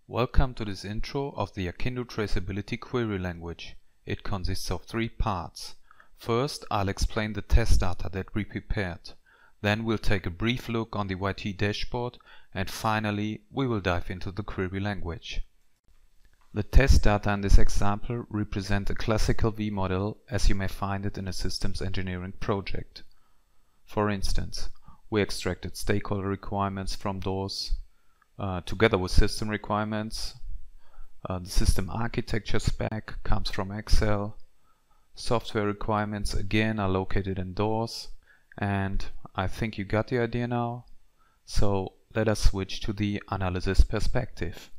Welcome to this intro of the YAKINDU Traceability query language. It consists of 3 parts. First, I'll explain the test data that we prepared. Then we'll take a brief look on the YT dashboard, and finally we will dive into the query language. The test data in this example represent a classical V model as you may find it in a systems engineering project. For instance, we extracted stakeholder requirements from those together with system requirements. The system architecture spec comes from Excel. Software requirements again are located in DOORS, and I think you got the idea now. So let us switch to the analysis perspective.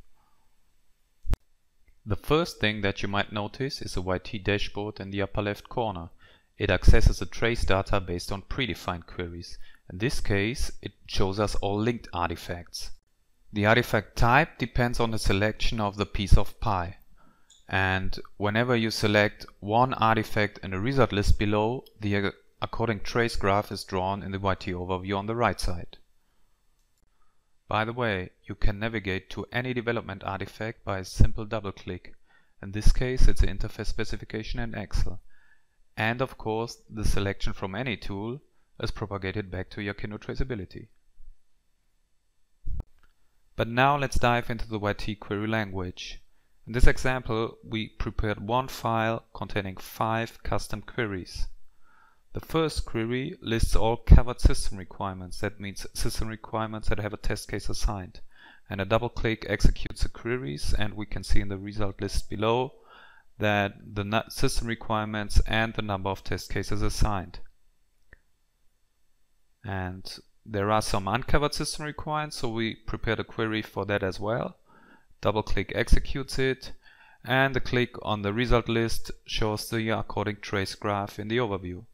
The first thing that you might notice is a YT dashboard in the upper left corner. It accesses the trace data based on predefined queries. In this case, it shows us all linked artifacts. The artifact type depends on the selection of the piece of pie. And whenever you select one artifact in the result list below, the according trace graph is drawn in the YT overview on the right side. By the way, you can navigate to any development artifact by a simple double click. In this case, it's an interface specification in Excel. And of course, the selection from any tool is propagated back to YAKINDU Traceability. But now let's dive into the YT query language. In this example, we prepared one file containing 5 custom queries. The first query lists all covered system requirements. That means system requirements that have a test case assigned. And a double click executes the queries, and we can see in the result list below that the system requirements and the number of test cases assigned. And there are some uncovered system requirements, so we prepared a query for that as well. Double click executes it, and the click on the result list shows the according trace graph in the overview.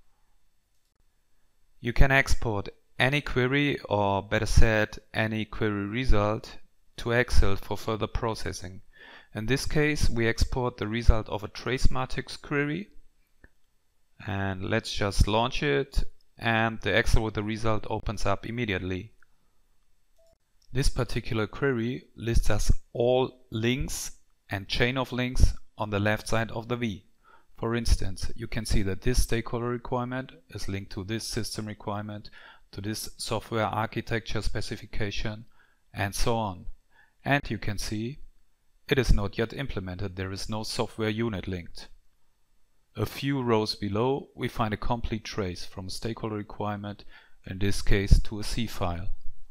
You can export any query, or better said, any query result, to Excel for further processing. In this case, we export the result of a trace matrix query, and let's just launch it, and the Excel with the result opens up immediately. This particular query lists us all links and chain of links on the left side of the V. For instance, you can see that this stakeholder requirement is linked to this system requirement, to this software architecture specification, and so on. And you can see it is not yet implemented. There is no software unit linked. A few rows below, we find a complete trace from a stakeholder requirement, in this case to a C file.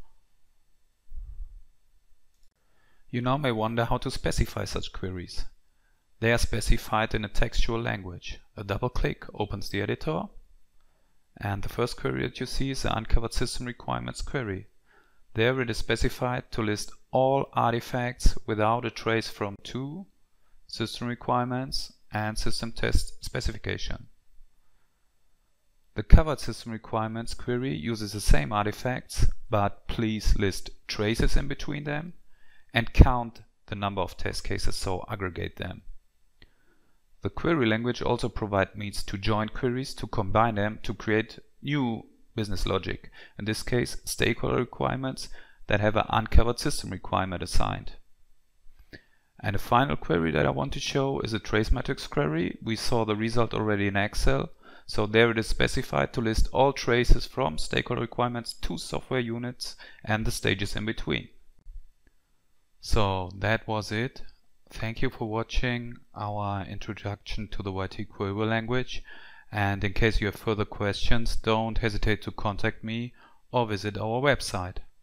You now may wonder how to specify such queries. They are specified in a textual language. A double click opens the editor, and the first query that you see is the uncovered system requirements query. There it is specified to list all artifacts without a trace from to system requirements and system test specification. The covered system requirements query uses the same artifacts, but please list traces in between them and count the number of test cases, so aggregate them. The query language also provides means to join queries, to combine them, to create new business logic. In this case, stakeholder requirements that have an uncovered system requirement assigned. And the final query that I want to show is a trace matrix query. We saw the result already in Excel. So there it is specified to list all traces from stakeholder requirements to software units and the stages in between. So that was it. Thank you for watching our introduction to the YT query language. And in case you have further questions, don't hesitate to contact me or visit our website.